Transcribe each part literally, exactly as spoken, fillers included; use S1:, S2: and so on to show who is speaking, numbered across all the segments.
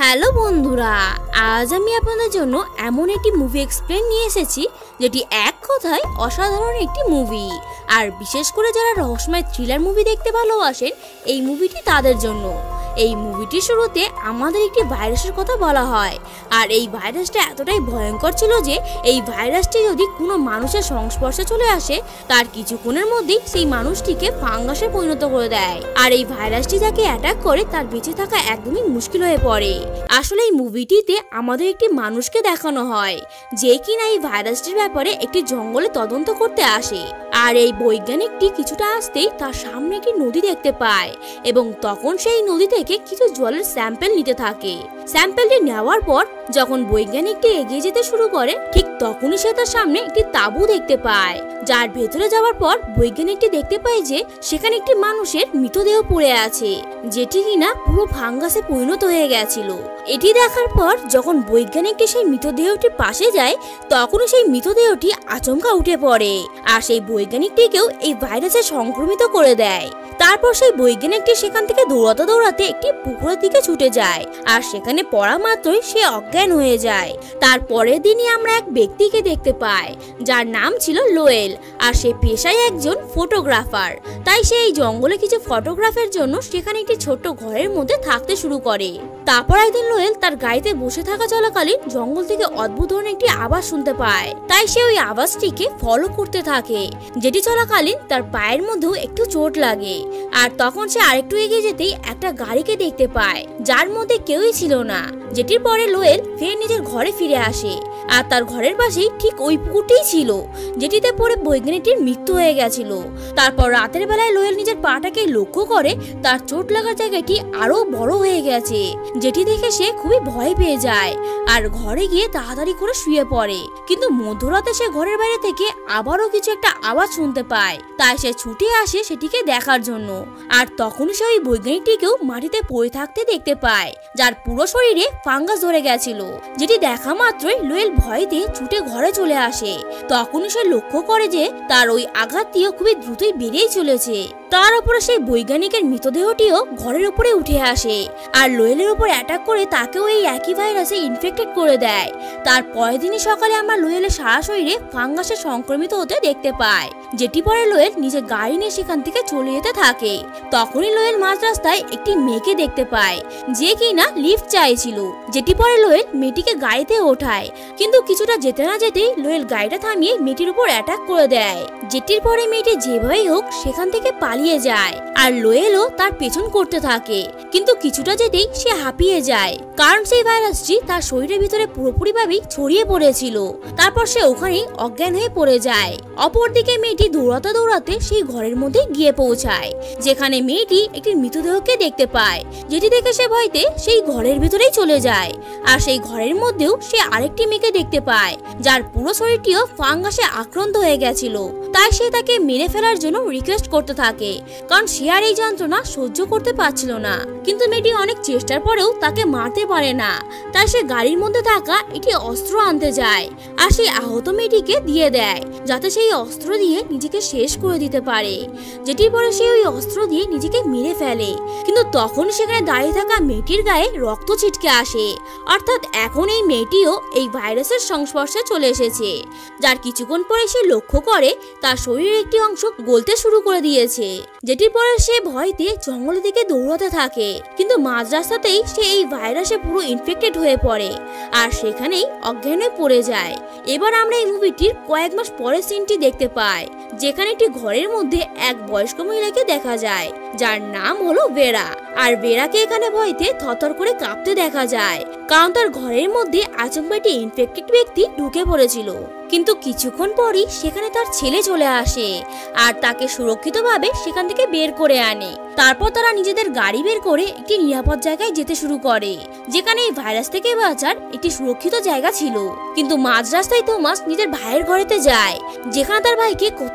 S1: Hello বন্ধুরা, আজ আমি আপনাদের জন্য এমন একটি মুভি এক্সপ্লেন নিয়ে এসেছি যেটি এক কথায় অসাধারণ একটি মুভি। আর বিশেষ করে যারা রহস্যময় থ্রিলার মুভি দেখতে ভালোবাসেন, এই মুভিটি তাদের জন্য। এই মুভিটির শুরুতে আমাদের একটি ভাইরাসের কথা বলা হয়, আর এই ভাইরাসটা এতটাই ভয়ঙ্কর ছিল যে এই ভাইরাসটি যদি কোনো মানুষের সংস্পর্শে চলে আসে, তার কিছুক্ষণের মধ্যেই সেই মানুষটিকে ফাঙ্গাসে পরিণত করে দেয়। আর এই ভাইরাসটি যাকে অ্যাটাক করে তার বেঁচে থাকা একদমই মুশকিল হয়ে পড়ে। আসলে এই মুভিটিতে আমাদের একটি মানুষকে দেখানো হয় যে কিনা এই ভাইরাসটির ব্যাপারে একটি জঙ্গলে তদন্ত করতে আসে। আর এই বৈজ্ঞানিকটি কিছুটা আসতেই তার সামনে একটি নদী দেখতে পায়, এবং তখন সেই নদী থেকে কিছু জলের স্যাম্পল নিতে থাকে। স্যাম্পলটি নেওয়ার পর যখন বৈজ্ঞানিকটি এগিয়ে যেতে শুরু করে, ঠিক তখনই সে তার সামনে একটি তাঁবু দেখতে পায়, যার ভেতরে যাওয়ার পর বৈজ্ঞানিকটি দেখতে পায় যে সেখানে একটি মানুষের মৃতদেহ পড়ে আছে, যেটি কিনা পুরো ফাঙ্গাসে পরিণত হয়ে গেছিল। এটি দেখার পর যখন বৈজ্ঞানিকটি সেই মৃতদেহটির পাশে যায়, তখনই সেই মৃতদেহটি আচমকা উঠে পড়ে, আর সেই বৈজ্ঞানিকটিকেও এই ভাইরাসে সংক্রমিত করে দেয়। তারপর সেই বৈজ্ঞানিকটি সেখান থেকে দৌড়াতে দৌড়াতে একটি পুকুরের দিকে ছুটে যায়, আর সেখানে পড়া মাত্রই সে অজ্ঞান হয়ে যায়। তারপরের দিনই আমরা এক ব্যক্তিকে দেখতে পাই যার নাম ছিল লোয়েল, আর সে পেশায় একজন ফটোগ্রাফার। তাই সে এই জঙ্গলে কিছু ফটোগ্রাফের জন্য সেখানে একটি ছোট্ট ঘরের মধ্যে থাকতে শুরু করে। তারপর একদিন লোয়েল তার গাড়িতে বসে থাকা চলাকালীন জঙ্গল থেকে অদ্ভুত ধরনের একটি আওয়াজ শুনতে পায়। তাই সে ওই আওয়াজটিকে ফলো করতে থাকে, যেটি চলাকালীন তার পায়ের মধ্যেও একটু চোট লাগে। আর তখন সে আরেকটু এগিয়ে যেতেই একটা গাড়িকে দেখতে পায় যার মধ্যে কেউই ছিল না, যেটির পরে লোয়েল ফের নিজের ঘরে ফিরে আসে। আর তার ঘরের পাশেই ঠিক ওই পুকুরটিই ছিল যেটিতে পরে বৈজ্ঞানিকটির মৃত্যু হয়ে গেছিল। তারপর রাতের বেলায় লোয়েল নিজের পাটাকে লক্ষ্য করে তার চোট লাগার জায়গাটি আরো বড় হয়ে গেছে, যেটি দেখে সে খুবই ভয় পেয়ে যায় আর ঘরে গিয়ে তাড়াতাড়ি করে শুয়ে পড়ে। কিন্তু মধ্যরাতে সে ঘরের বাইরে থেকে আবারও কিছু একটা আওয়াজ শুনতে পায়, তাই সে ছুটে আসে সেটিকে দেখার জন্য। আর তখনই সে ওই বৈজ্ঞানিকটিকেও মাটিতে পড়ে থাকতে দেখতে পায়, যার পুরো শরীরে ফাঙ্গাস ধরে গেছিল, যেটি দেখা মাত্রই লোয়েল ভয়তে ছুটে ঘরে চলে আসে। তখনই সে লক্ষ্য করে যে তার ওই আঘাতটিও খুবই দ্রুতই বেড়েই চলেছে। তার উপরে সেই বৈজ্ঞানিকের মৃতদেহটিও ঘরের উপরে উঠে আসে, আর লোয়েলের উপর অ্যাটাক করে তাকেও এই একই ভাইরাসে ইনফেক্টেড করে দেয়। তার পরের দিনই সকালে আমরা লোয়েলের সারা শরীরে ফাঙ্গাসে সংক্রমিত হতে দেখতে পাই, যেটি পরে লোয়েল নিজের গাড়ি নিয়ে সেখান থেকে চলে যেতে থাকে। তখনই লোয়েল মাঝ রাস্তায় একটি মেয়েকে দেখতে পায় যে কিনা লিফট চাইছিল, যেটি পরে লোয়েল মেয়েটিকে গাড়িতে ওঠায়। কিন্তু কিছুটা যেতে না যেতেই লোয়েল গাড়িটা থামিয়ে মেয়েটির উপর অ্যাটাক করে দেয়, যেটির পরে মেয়েটি যেভাবেই হোক সেখান থেকে পালিয়ে যায়। আর লোয়েলও তার পেছন করতে থাকে, কিন্তু কিছুটা যেতেই সে হাঁপিয়ে যায়, কারণ সেই ভাইরাসটি তার শরীরের ভিতরে পুরোপুরিভাবেই ছড়িয়ে পড়েছিল। তারপর সে ওখানেই অজ্ঞান হয়ে পড়ে যায়। অপরদিকে মেয়েটি দৌড়াতে দৌড়াতে সেই ঘরের মধ্যে গিয়ে পৌঁছায়, যেখানে মেয়েটি একটি মৃতদেহকে দেখতে পায়, যেটি দেখে সে ভয়তে সেই ঘরের ভিতরেই চলে যায়। আর সেই ঘরের মধ্যেও সে আরেকটি মেয়েকে দেখতে পায় যার পুরো শরীরটিও ফাঙ্গাসে আক্রান্ত হয়ে গেছিল। তাই সে তাকে মেরে ফেলার জন্য রিকোয়েস্ট করতে থাকে, কারণ সে আর এই যন্ত্রণা সহ্য করতে পারছিল না। কিন্তু মেয়েটি অনেক চেষ্টার পরেও তাকে মারতে পারে না, তাই সে গাড়ির মধ্যে থাকা একটি অস্ত্র আনতে যায়, আর সেই আহত মেয়েটিকে দিয়ে দেয় যাতে সেই অস্ত্র দিয়ে নিজেকে শেষ করে দিতে পারে, যেটির পরে সে ওই অস্ত্র দিয়ে নিজেকে মেরে ফেলে। কিন্তু তখন সেখানে দাঁড়িয়ে থাকা মেয়েটির গায়ে রক্ত ছিটকে আসে, অর্থাৎ এখন এই মেয়েটিও এই ভাইরাসের সংস্পর্শে চলে এসেছে। যার কিছুক্ষণ পরে সে লক্ষ্য করে তার শরীরের একটি অংশ গলতে শুরু করে দিয়েছে, যেটির পরে সে ভয়তে জঙ্গলের দিকে দৌড়াতে থাকে। কিন্তু মাঝ রাস্তাতেই সে এই ভাইরাসে পুরো ইনফেক্টেড হয়ে পড়ে, আর সেখানেই অজ্ঞান হয়ে পড়ে যায়। এবার আমরা এই মুভিটির কয়েক মাস পরের সিনটি দেখতে পাই, যেখানে একটি ঘরের মধ্যে এক বয়স্ক মহিলাকে দেখা যায় যার নাম হলো ভেরা। আর ভেরাকে এখানে ভয়তে থরথর করে কাঁপতে দেখা যায়, কারণ তার ঘরের মধ্যে আচমকা একটি ইনফেক্টেড ব্যক্তি ঢুকে পড়েছিল। কিন্তু কিছুক্ষণ পরই সেখানে তার ছেলে চলে আসে আর তাকে সুরক্ষিতভাবে সেখান থেকে বের করে আনে। তারপর তারা নিজেদের গাড়ি বের করে একটি নিরাপদ জায়গায় যেতে শুরু করে, যেখানে এই ভাইরাস থেকে বাঁচার একটি সুরক্ষিত জায়গা ছিল। কিন্তু মাঝ রাস্তায় থমাস নিজের ভাইয়ের ঘরেতে যায়, যেখানে তার ভাইকে কত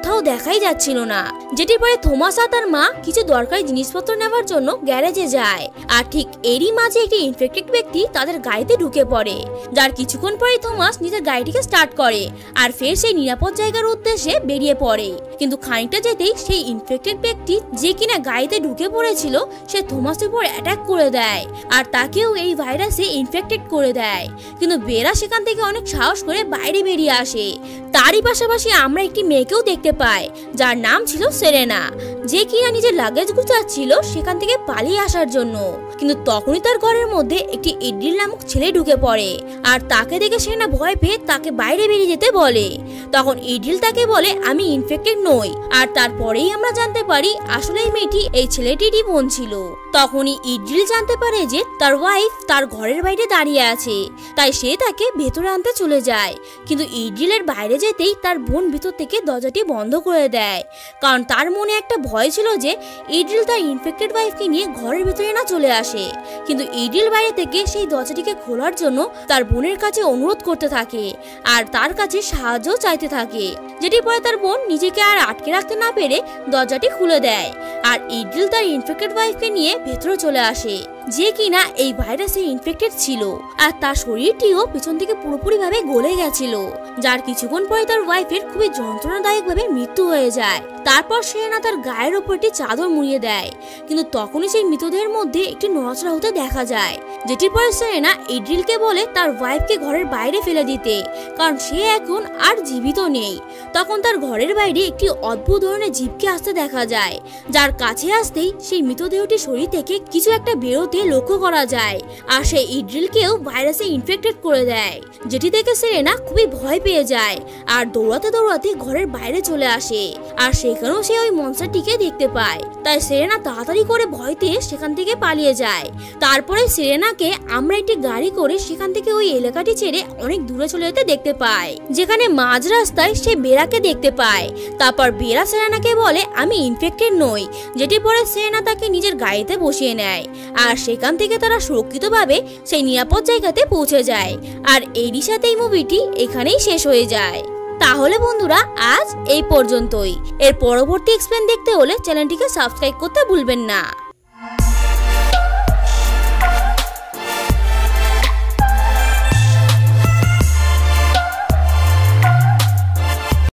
S1: কোথাও দেখাই যাচ্ছিল না। যেটির পরে থমাস আর তার মা কিছু দরকারি জিনিসপত্র নেওয়ার জন্য গ্যারেজে যায়, আর ঠিক এরই মাঝে একটি ইনফেক্টেড ব্যক্তি তাদের গাড়িতে ঢুকে পড়ে, যার কিছুক্ষণ পরে থমাস নিজের গাড়িটিকে স্টার্ট করে আর ফের সেই নিরাপদ জায়গার উদ্দেশ্যে বেরিয়ে পড়ে। কিন্তু খানিকটা যেতেই সেই ইনফেক্টেড ব্যক্তি যে কিনা গাড়িতে ঢুকে পড়েছিল সে থমাসের উপর অ্যাটাক করে দেয় আর তাকেও এই ভাইরাসে ইনফেক্টেড করে দেয়। কিন্তু বেরা সেখান থেকে অনেক সাহস করে বাইরে বেরিয়ে আসে। তারই পাশাপাশি আমরা একটি মেয়েকেও দেখতে পাই যার নাম ছিল সেরেনা, যে কিনা নিজের লাগেজ গুছাচ্ছিল সেখান থেকে পালিয়ে আসার জন্য। কিন্তু তখনই তার ঘরের মধ্যে একটি ইড্রিল নামক ছেলে ঢুকে পড়ে আর তাকে দেখে সেরেনা ভয় পেয়ে তাকে বাইরে বেরিয়ে যেতে বলে। তখন ইড্রিল তাকে বলে আমি ইনফেক্টেড নই, আর তারপরেই আমরা জানতে পারি আসলে এই মেয়েটি এই ছেলেটিরই বোন ছিল। তখনই ইড্রিল জানতে পারে যে তার ওয়াইফ তার ঘরের বাইরে দাঁড়িয়ে আছে, তাই সে তাকে ভেতরে আনতে চলে যায়। কিন্তু ইড্রিলের বাইরে যেতেই তার বোন ভিতর থেকে দরজাটি বন্ধ করে দেয়, কারণ তার মনে একটা ভয় ছিল যে ইড্রিল তার ইনফেক্টেড ওয়াইফকে নিয়ে ঘরের ভিতরে না চলে আসে। কিন্তু ইড্রিল বাইরে থেকে সেই দরজাটিকে খোলার জন্য তার বোনের কাছে অনুরোধ করতে থাকে আর তার কাছে সাহায্য চাইতে থাকে, যেটির পরে তার বোন নিজেকে আর আটকে রাখতে না পেরে দরজাটি খুলে দেয় আর ইড্রিল তার ইনফেক্টেড ওয়াইফকে নিয়ে ভেতরে চলে আসে, যে কিনা এই ভাইরাসে ইনফেক্টেড ছিল আর তার শরীরটিও পেছন থেকে পুরোপুরি ভাবে গলে গেছিল, যার কিছুক্ষণ পরে তার ওয়াইফের খুবই যন্ত্রণাদায়ক ভাবে মৃত্যু হয়ে যায়। তারপর সেরেনা তার গায়ের ওপর একটি চাদর মুড়িয়ে দেয়, কিন্তু তখনই সেই মৃতদেহের মধ্যে একটি নড়াচড়া হতে দেখা যায়, যেটির পরে সেরেনা ইড্রিলকে বলে তার ওয়াইফকে ঘরের বাইরে ফেলে দিতে, কারণ সে এখন আর জীবিত নেই। তখন তার ঘরের বাইরে একটি অদ্ভুত ধরনের জীবকে আসতে দেখা যায়, যার কাছে আসতেই সেই মৃতদেহটি শরীর থেকে কিছু একটা বেরোতে লক্ষ্য করা যায় আর সেই ইড্রিলকেও ভাইরাসে ইনফেক্টেড করে দেয়, যেটি দেখে সেরেনা খুবই ভয় পেয়ে যায় আর দৌড়াতে দৌড়াতে ঘরের বাইরে চলে আসে আর সেখানেও সে ওই মনস্টারটিকে দেখতে পায়। তাই সেরেনা তাড়াতাড়ি করে ভয়তে সেখান থেকে পালিয়ে যায়। তারপরে সেরেনাকে আমরা একটি গাড়ি করে সেখান থেকে ওই এলাকাটি ছেড়ে অনেক দূরে চলে যেতে দেখতে পাই, যেখানে মাঝ রাস্তায় সে বেরাকে দেখতে পায়। তারপর বেরা সেরেনাকে বলে আমি ইনফেক্টেড নই, যেটি পরে সেরেনা তাকে নিজের গাড়িতে বসিয়ে নেয় আর সেখান থেকে তারা সুরক্ষিতভাবে সেই নিরাপদ জায়গাতে পৌঁছে যায়। আর এরই সাথে এই মুভিটি এখানেই শেষ হয়ে যায়। তাহলে বন্ধুরা আজ এই পর্যন্তই। এর পরবর্তী এক্সপ্লেন দেখতে হলে চ্যানেলটিকে সাবস্ক্রাইব করতে ভুলবেন না।